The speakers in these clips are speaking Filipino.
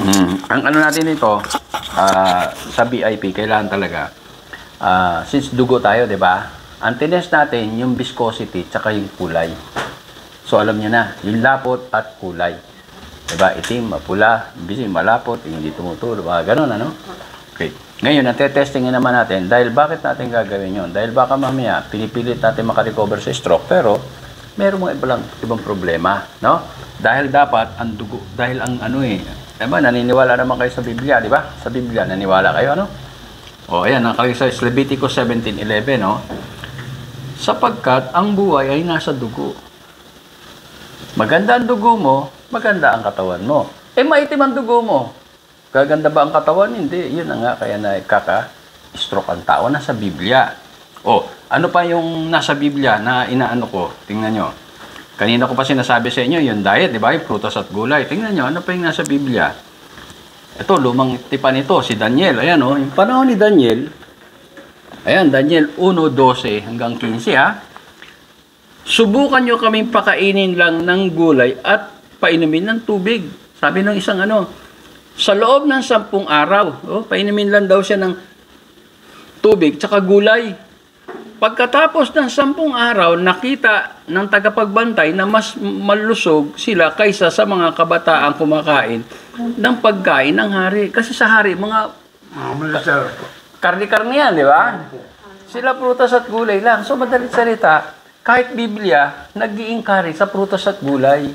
Ang ano natin ito, sa BIP, kailangan talaga, since dugo tayo, di ba? Ang tinest natin, yung viscosity, tsaka yung kulay. So, alam niyo na, yung lapot at kulay. Di ba? Itim, mapula, malapot, hindi tumutulo, gano'n, ano? Okay. Ngayon, natetestingin naman natin, dahil bakit natin gagawin yun? Dahil baka mamaya, pinipilit natin makarecover sa stroke, pero meron mga ibang problema, no? Dahil dapat, ang dugo, dahil ang ano diba, naniniwala naman kayo sa Biblia, di ba? Sa Biblia, naniwala kayo, ano? O, ayan, nakalagay sa Leviticus 17:11, no? Sapagkat ang buhay ay nasa dugo. Maganda ang dugo mo, maganda ang katawan mo. Maitim ang dugo mo. Gaganda ba ang katawan? Hindi. Yun na nga, kaya nagkaka-stroke ang tao. Nasa Biblia. O, ano pa yung nasa Biblia na inaano ko? Tingnan nyo. Kanina ko pa sinasabi sa inyo, yung diet, di ba? Yung prutas at gulay. Tingnan nyo, ano pa yung nasa Biblia? Ito, lumang tipan ito, si Daniel. Ayan, o. Yung panahon ni Daniel, ayan, Daniel 1:12 hanggang 15, ha? Subukan nyo kaming pakainin lang ng gulay at painumin ng tubig. Sabi ng isang sa loob ng 10 araw, painumin lang daw siya ng tubig tsaka gulay. Pagkatapos ng 10 araw, nakita ng tagapagbantay na mas malusog sila kaysa sa mga kabataan kumakain ng pagkain ng hari. Kasi sa hari, mga karni-karni yan, di ba? Sila prutas at gulay lang. So, madalit salita, kahit Biblia, nag-i-encourage sa prutas at gulay.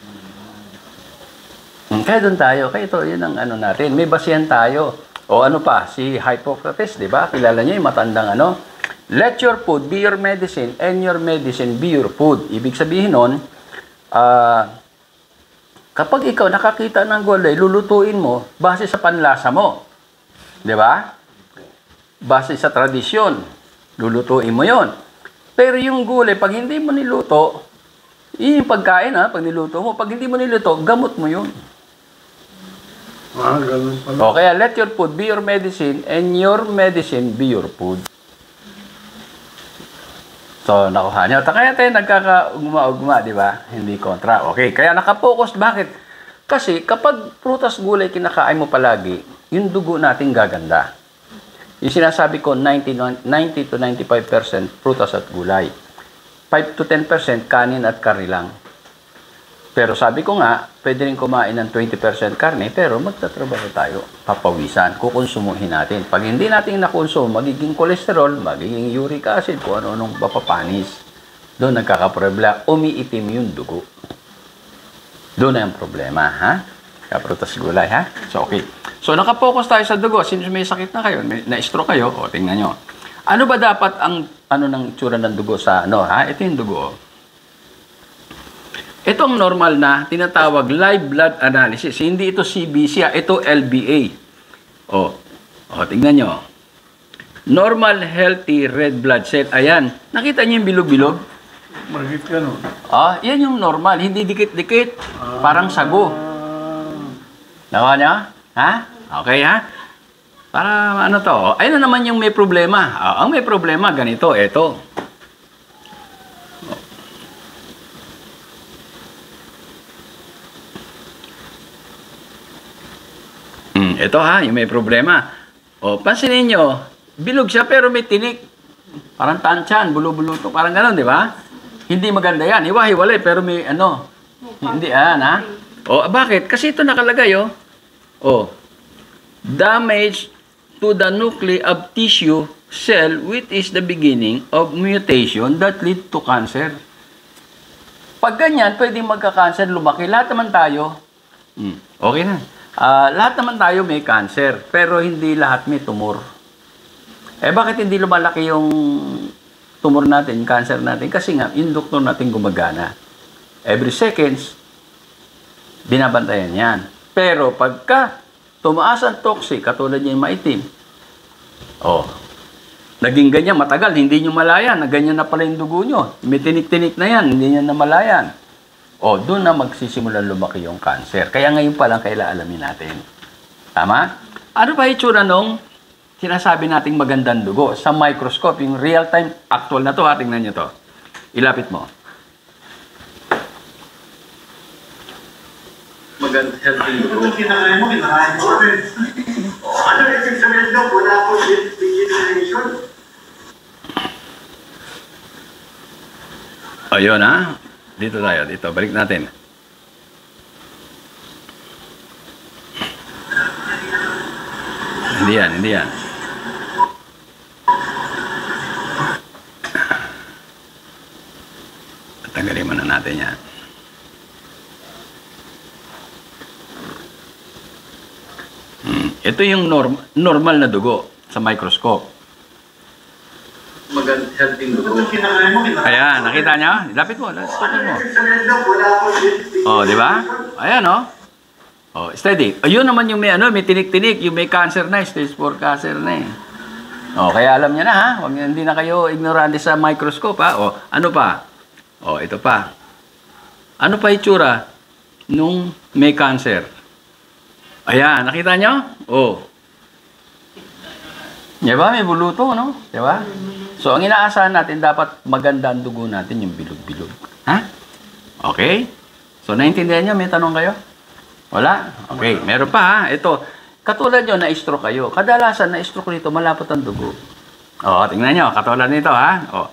Kaya doon tayo. Kaya ito, yun ang ano natin. May basihan tayo. O ano pa, si Hippocrates, di ba? Kilala niyo yung matandang let your food be your medicine and your medicine be your food. Ibig sabihin nun, kapag ikaw nakakita ng gulay, lulutuin mo base sa panlasa mo. Di ba? Base sa tradisyon. Lulutuin mo yon. Pero yung gulay, pag hindi mo niluto, yung pagkain pag niluto mo, pag hindi mo niluto, gamot mo yun. Ganun pala. O kaya let your food be your medicine and your medicine be your food. So, nakuha niyo. Kaya tayo nagkakaugma-ugma, di ba? Hindi kontra. Okay, kaya nakapokus. Bakit? Kasi kapag prutas gulay kinakain mo palagi, yung dugo natin gaganda. Yung sinasabi ko, 90 to 95% prutas at gulay. 5 to 10% kanin at karne lang. Pero sabi ko nga, pwede rin kumain ng 20% karne, pero magtatrabaho tayo. Papawisan, kukonsumuhin natin. Pag hindi natin nakonsumo, magiging kolesterol, magiging uric acid, kung ano-anong papapanis. Doon nagkakaproblema, umiitim yung dugo. Doon na yung problema, ha? Prutas gulay, ha? So, okay. So, nakapokus tayo sa dugo. Since may sakit na kayo, na-stroke kayo, o, tingnan nyo. Ano ba dapat ang, ng itsura ng dugo sa, ha? Ito yung dugo, Itong normal na, tinatawag live blood analysis. Hindi ito CBC, ito LBA. O, tingnan nyo. Normal, healthy, red blood cell. Ayan. Nakita nyo yung bilog-bilog? Bakit ganun? Yan yung normal. Hindi dikit-dikit. Parang sago. Nakuha nyo? Ha? Okay, ha? Para ano to? Ayun na naman yung may problema. Ang may problema, ganito, ito. Ito yung may problema. Pansinin nyo, bilog siya pero may tinik. Parang tansyan, bulo-bulo to. Parang gano'n, di ba? Hindi maganda yan. Hiwa-hiwalay pero may Hindi, ha? Bakit? Kasi ito nakalagay, damage to the nuclei of tissue cell which is the beginning of mutation that lead to cancer. Pag ganyan, pwedeng magka-cancer, lumaki. Lahat naman tayo. Okay na. Lahat naman tayo may cancer, pero hindi lahat may tumor. Bakit hindi lumalaki yung tumor natin, yung cancer natin? Kasi nga, yung doktor natin gumagana. Every seconds, binabantayan yan. Pero pagka tumaas ang toxic, katulad niya yung maitim, naging ganyan, matagal, hindi nyo malayan, na ganyan na pala yung dugo nyo. May tinik-tinik na yan, hindi nyo na malayan. Doon na magsisimulan lumaki yung cancer. Kaya ngayon pa lang kailangan alamin natin. Tama? Ano ba itsura nung sinasabi nating magandang dugo? Sa microscope, yung real-time, actual na to, tingnan nyo to. Ilapit mo. Maganda healthy dugo. Kung kinakain mo rin. Ano ibig sabihin daw? Wala akong degeneration. Ayun ha. Dito tayo. Dito. Balik natin. Hindi yan. Hindi yan. Tanggalin muna natin yan. Ito yung normal na dugo sa microscope. Maganda healthy dugo. Kung kinakain mo Ayan, nakita niyo? Lapit mo. Lapit mo. ibig sabihin daw? Wala akong degeneration. Oh, di ba? Ayan, oh. Oh, steady. Ayun naman yung may tinik-tinik, yung may cancer na, stage 4 cancer na eh. Oh, kaya alam niya na ha. Hindi na kayo ignorante sa microscope ha. Oh, ano pa? Oh, ito pa. Ano pa itsura nung may cancer? Ayan, nakita niyo? Oh. Di ba? May buluto, no? Di ba? So, ang inaasahan natin, dapat maganda ang dugo natin, yung bilog-bilog. Ha? Okay? So, naintindihan niyo? May tanong kayo? Wala? Okay. Meron pa, ha? Ito. Katulad nyo, na-stroke kayo. Kadalasan, na-stroke nito, malapot ang dugo. O, tingnan nyo. Katulad nito, ha? O.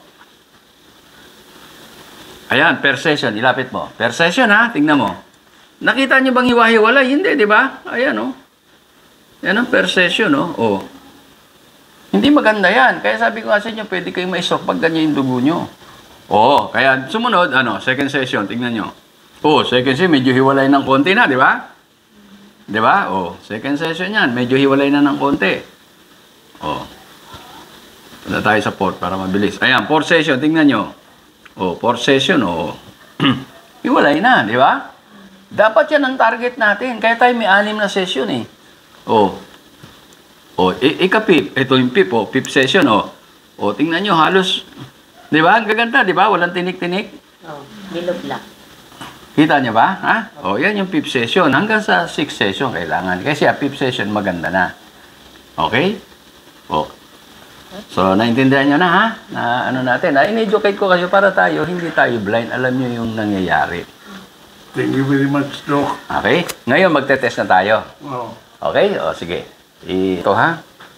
Ayan, per session. Ilapit mo. Per session, ha? Tingnan mo. Nakita nyo bang hiwa-hiwalay? Hindi, di ba? Ayan, o. Yan ang per session, o. Hindi maganda yan. Kaya sabi ko nga sa inyo, pwede kayong ma-stroke pag ganyan yung dugo nyo. Oo. Kaya sumunod, second session. Tingnan nyo. O, second session, medyo hiwalay ng konti na, di ba? Di ba? O, second session yan. Medyo hiwalay na ng konti. O. Punta tayo sa fourth para mabilis. Ayan, fourth session. Tingnan nyo. O, fourth session. O. Hiwalay na, di ba? Dapat yan ang target natin. Kaya tayo may 6 na session eh. O. O, ika-fifth. Ito yung fifth. O, fifth session. O. O, tingnan nyo. Halos, di ba? Ang gaganda, di ba? Walang tinik-tinik. Oh, bilog lang. Kita niyo ba? Ha? O, yan yung fifth session. Hanggang sa sixth session kailangan. Kasi fifth session maganda na. Okay? O. So, naintindihan nyo na ha? Na ano natin. In-educate ko kayo para tayo, hindi tayo blind. Alam nyo yung nangyayari. Thank you very much, Doc. Okay? Ngayon, magte-test na tayo. Oh. Okay? O, sige. Ito ha?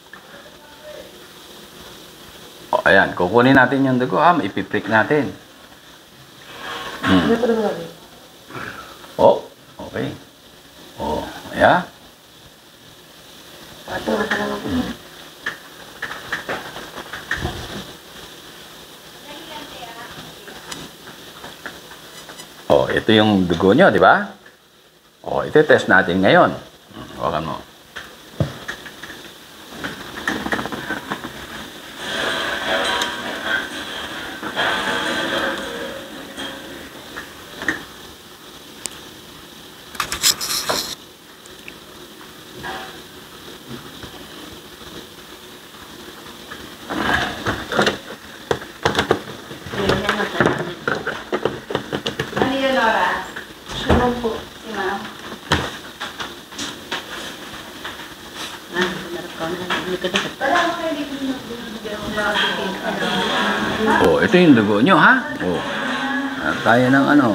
O, ayan. Kukunin natin yung dugo ha. Ipiprick natin. Oh, okay. Oh, yeah. Oh, ito yung dugo nyo, di ba? Oh, ito test natin ngayon. Hawakan mo. Oh, ito yung dugo nyo, ha? Oh. Tayo ng ano.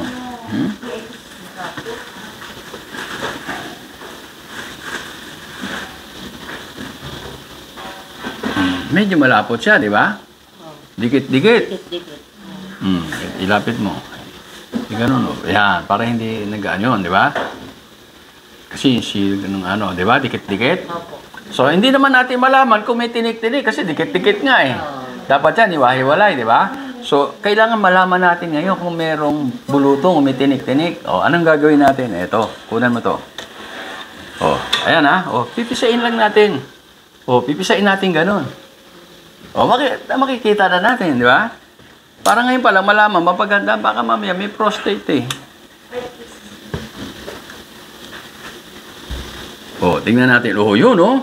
Medyo malapot siya, di ba? Dikit-dikit. Dikit-dikit. Ilapit mo. Ganun, oh. Yan, para hindi nag-ano, di ba? Kasi ganun ano, di ba? Dikit-dikit. Opo. So, hindi naman natin malaman kung may tinik-tinik kasi dikit-dikit nga eh. Dapat yan, hiwa-hiwalay, di ba? So, kailangan malaman natin ngayon kung merong bulutong o may tinik-tinik. O, anong gagawin natin? Eto, kunan mo to. O, ayan ha. O, pipisain lang natin. O, pipisain natin ganun. O, makikita na natin, di ba? Para ngayon pa lang malaman, mapaganda, baka mamaya may prostate eh. O, tingnan natin. O, yun o.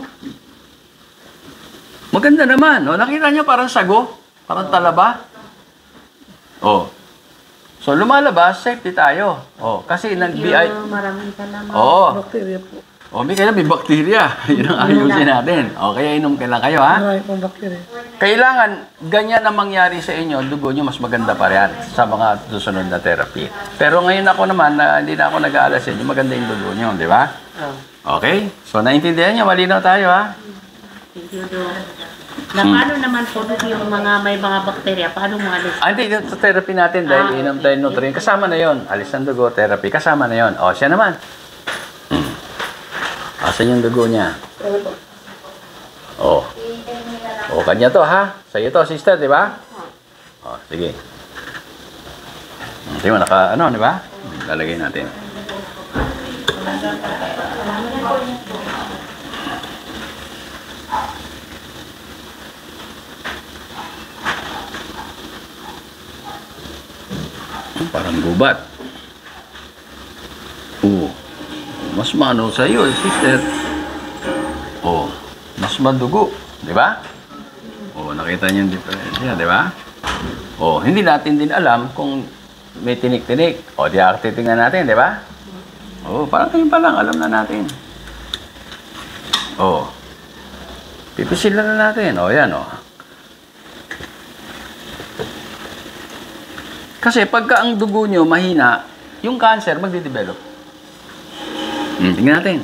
Maganda naman. O, nakita nyo parang sago? Parang talaba? O. So, lumalabas, safety tayo. O, kasi nag-BI... Maraming salamat. Oo. Bacteria po. O, may kailan may bakterya. Yun ang ayusin natin. O, kaya inom ka lang kayo, ha? Marami pong bakterya. Kailangan, ganyan na mangyari sa inyo, dugo nyo mas maganda pa rin sa mga susunod na therapy. Pero ngayon ako naman, na hindi na ako nag-aalas yun, maganda yung dugo nyo, di ba? Okay? So, naintindihan nyo, malinaw tayo, ha? Na paano naman po yung mga may mga bakterya? Paano mo alis? Hindi, yung sa therapy natin, dahil inom tayo nutrient, kasama na yon. Alis ng dugo, therapy, kasama na yon. O, siya naman. Asan yung dugo niya? O. O, kanya to, ha? Sa'yo to, sister, di ba? O, sige. Hindi mo, di ba? Lalagay natin. Parang gubat. Mas mano sa iyo, sister. Mas madugo, di ba? Nakita niyo yung diferensya, di ba? Hindi natin din alam kung may tinik-tinik. Di titingnan natin, di ba? Parang kayo pa lang, alam na natin. Pipisilan na natin. Yan, Kasi pagka ang dugo nyo mahina, yung cancer magde-develop. Tingnan natin.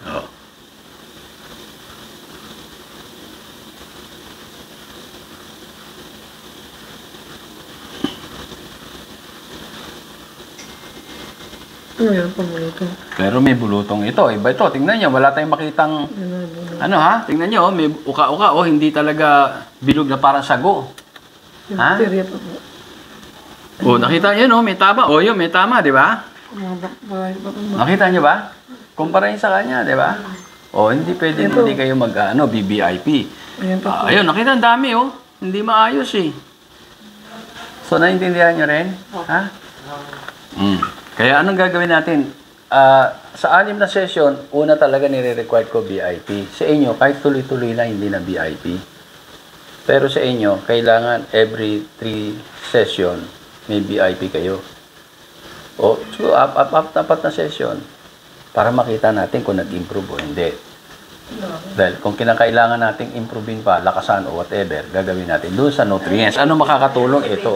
Mayroon pong bulutong. Pero may bulutong ito. Iba ito. Tingnan nyo. Wala tayong makitang... Tingnan nyo. May uka-uka. Hindi talaga bilog na parang sago. Yung bakterya po po. Nakita nyo, may tama. Yun, may tama, di ba? Nakita nyo ba? Kumpara yun sa kanya, di ba? Hindi pwede hindi kayo BBIP. Ayun, nakita ang dami, Hindi maayos, eh. So, naintindihan nyo rin? Ha? Kaya anong gagawin natin? Sa 6 na session, una talaga nire-require ko BIP. Sa inyo, kahit tuloy-tuloy na, hindi na BIP. Pero sa inyo, kailangan every 3 session, may BIP kayo. So, apat na session para makita natin kung nag-improve o hindi. Dahil kung kinakailangan nating improvein pa, lakasan o whatever, gagawin natin doon sa nutrients. Ano makakatulong? Ito.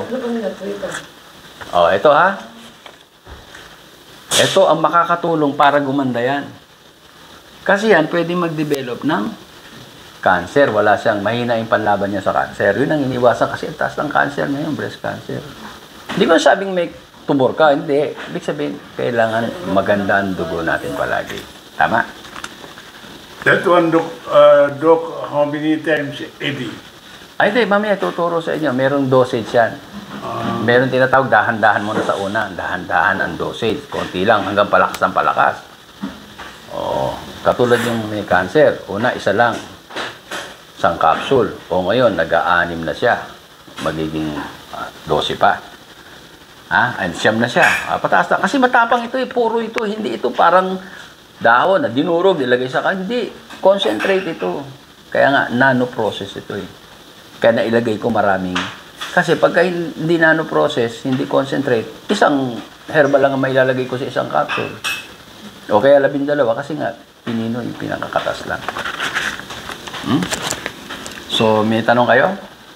Ito ha. Ito ang makakatulong para gumanda yan. Kasi yan, pwede mag-develop ng cancer. Wala siyang mahina yung panlaban niya sa cancer. Yun ang iniwasan kasi ang taas ng cancer ngayon, breast cancer. Hindi ko sabing may tumor ka. Hindi. Ibig sabihin, kailangan maganda ang dugo natin palagi. Tama? That one, Doc, how many times a day? Hindi. Mamaya tuturo sa inyo. Merong dosage yan. Meron tinatawag, dahan-dahan muna sa una. Dahan-dahan ang dosage. Konti lang hanggang palakas ng palakas. Katulad yung may cancer. Una, isa lang. Isang capsule. Ngayon, nag-aanim na siya. Magiging 12 pa. And siyam na siya. Pataas na. Kasi matapang ito, puro ito. Hindi ito parang dahon na dinurog, nilagay sa kan. Hindi. Concentrate ito. Kaya nga, nano-process ito. Kaya nailagay ko maraming. Kasi pagka hindi nano-process, hindi concentrate, isang herbal lang ang mailalagay ko sa isang capsule. O kaya 12 kasi nga, pinino yung pinakakatas lang. So, may tanong kayo?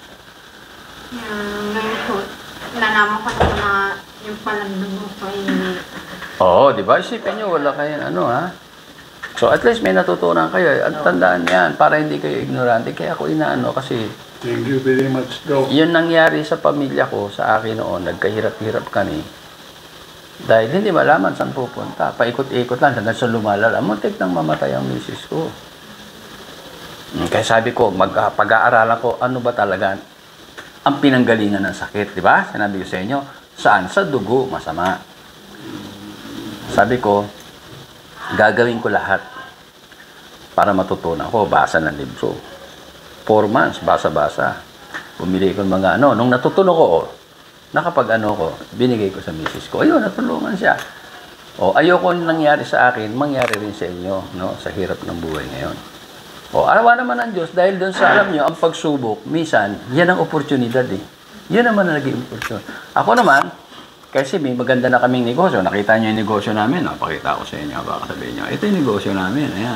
Ngayon po, nalaman ko na yung palamdong mo po Di ba? Isipin nyo, wala kayong ha? So, at least may natutunan kayo. At tandaan yan, para hindi kayo ignorante. Kaya ako kasi... Thank you very much, Doc. Yun nangyari sa pamilya ko, sa akin noon, nagkahirap-hirap kami. Dahil hindi malaman saan pupunta. Paikot-ikot lang hanggang sa lumalala. Muntik nang mamatay ang misis ko. Kaya sabi ko, pag-aaralan ko, ano ba talaga ang pinanggalingan ng sakit, di ba? Sinabi ko sa inyo, saan? Sa dugo, masama. Sabi ko, gagawin ko lahat para matutunan ko, basa ng libro. 4 months, basa-basa. Bumili ko ng mga nung natutunan ko, binigay ko sa misis ko. Ayun, natulungan siya. Ayoko nangyari sa akin, mangyari rin sa inyo, sa hirap ng buhay ngayon. Arawa naman ng Diyos, dahil doon sa alam nyo, ang pagsubok, minsan, yan ang oportunidad Yan naman ang naging oportunidad. Ako naman, Kasi may maganda na kaming negosyo. Nakita nyo yung negosyo namin. Pakita ko sa inyo. Baka sabihin nyo, ito yung negosyo namin. Ayan.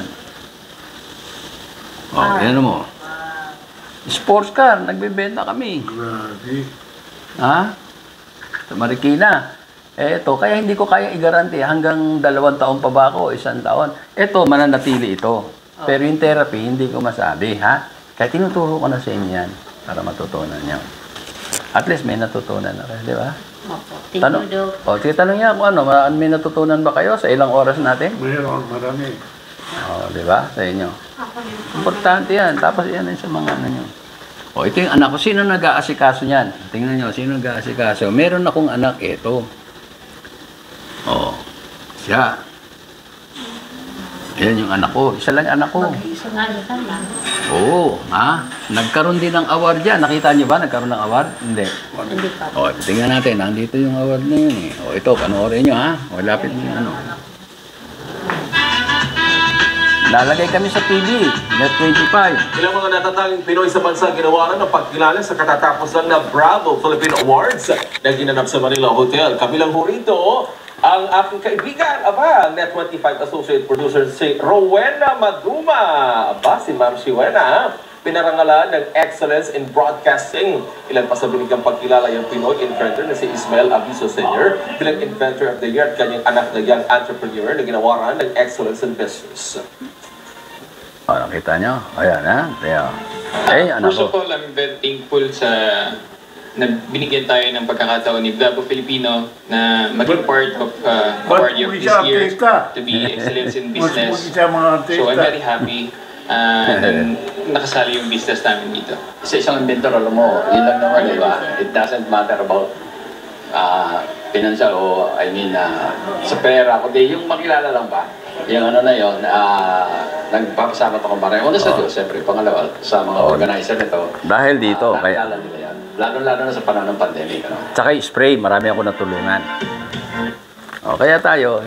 Ayan mo. Sports car. Nagbebenta kami. Grabe. Ha? Sa Marikina. Ito, kaya hindi ko kaya i-garanti hanggang 2 taon pa ba ako, 1 taon. Ito, mananatili ito. Pero yung therapy, hindi ko masabi, ha? Kaya tinuturo ko na sa inyo yan para matutunan nyo. At least may natutunan na kayo, di ba? Opo. Thank you, Doc. Sige, tanong niya kung ano, may natutunan ba kayo sa ilang oras natin? Mayroon, marami. Di ba? Sa inyo. Importante yan. Tapos yan sa mga ano nyo. Ito yung anak ko. Sino nag-aasikaso niyan? Tingnan nyo, sino nag-aasikaso? Meron akong anak, ito. Siya. Ayan yung anak ko. Isa lang yung anak ko. Mag-iisa nga isa lang. Oo, ha? Nagkaroon din ng award dyan. Nakita niyo ba? Nagkaroon ng award? Hindi. Hindi pa. Tingnan natin. Nandito yung award na yun eh. Ito, panoorin nyo ha. Lapit mo yung ano. Lalagay kami sa TV. Net 25. Ilang mga natatanging Pinoy sa bansa ginawaran ng pagkilala sa katatapos lang na Bravo Philippine Awards na ginanap sa Manila Hotel. Kabilang ho rito, ang aking kaibigan, Net 25 Associate Producer si Rowena Maduma. Si Ma'am Rowena, pinarangalan ng Excellence in Broadcasting. Ilan pa sa binigang pagkilala yung Pinoy inventor na si Ismael Aviso Sr. bilang Inventor of the Year at kanyang anak na young entrepreneur na ginawaran ng Excellence in Business. Nakita nyo? Ayan ha. Anak First of ko. all, I'm very thankful sa na binigyan tayo ng pagkakataon ni Bravo Filipino na maging part of award of this year to be excellence in business. So I'm very happy na nakasali yung business namin dito. Sa isang inventor, alam mo, yun lang naman, di ba? It doesn't matter about financial o, sa pera. Kundi yung makilala lang ba? Yung ano na yun, nagpapasama ako pareho na sa Diyos, siyempre, pangalawa, sa mga organizer nito. Dahil dito, kaya nila yan. Lalo na sa panahon ng pandemic. Tsaka spray, marami ako natulungan. Kaya tayo.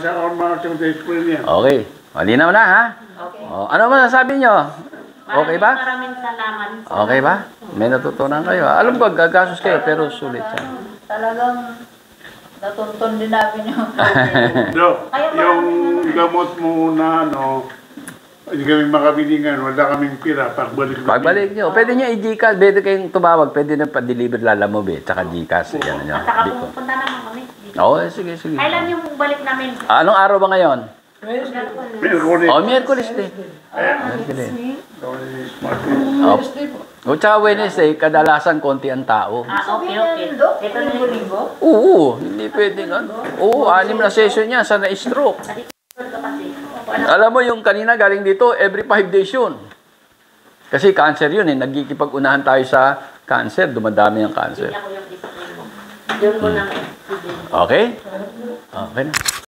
Okay. Malinaw na, ha? Okay. Ano masasabi nyo? Okay ba? Maraming salamat. Okay ba? May natutunan kayo. Alam ko, gagasos kayo, pero sulit yan. Talagang natuntun din namin yung Dok, yung gamot mo na hindi kami makabili ngayon, wala kaming pira, Pagbalik nyo, pwede nyo i-Gcash, pwede kayong tumawag, pwede na pa-deliver Lalamove, tsaka Gcash, yan nyo. At saka pupunta naman kami. Sige. Kailan yung balik namin? Anong araw ba ngayon? Merkulis. Miyerkules din. Miyerkules. Wednesday po. Tsaka Wednesday, kadalasan konti ang tao. Okay. Ito na yung linggo? Oo, hindi pwedeng Oo, 6 na session niya, sa na-stroke. Alam mo yung kanina galing dito, every 5 days yun. Kasi cancer yun eh. Nagkikipag-unahan tayo sa cancer. Dumadami ang cancer. Ako yung discipline mo. Yun ko na. Okay? Okay na.